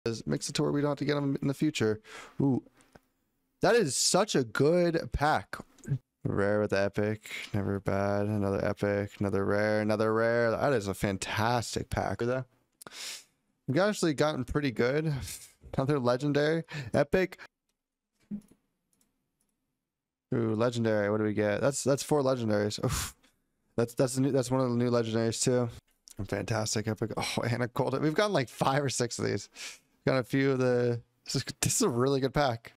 Makes it to where we don't have to get them in the future. Ooh, that is such a good pack. Rare with epic, never bad. Another epic, another rare, another rare. That is a fantastic pack. We've actually gotten pretty good. Another legendary, epic. Ooh, legendary. What do we get? That's 4 legendaries. Oof. That's one of the new legendaries too. Fantastic epic. Oh, and a gold. We've gotten like 5 or 6 of these. Got a few of the. This is a really good pack.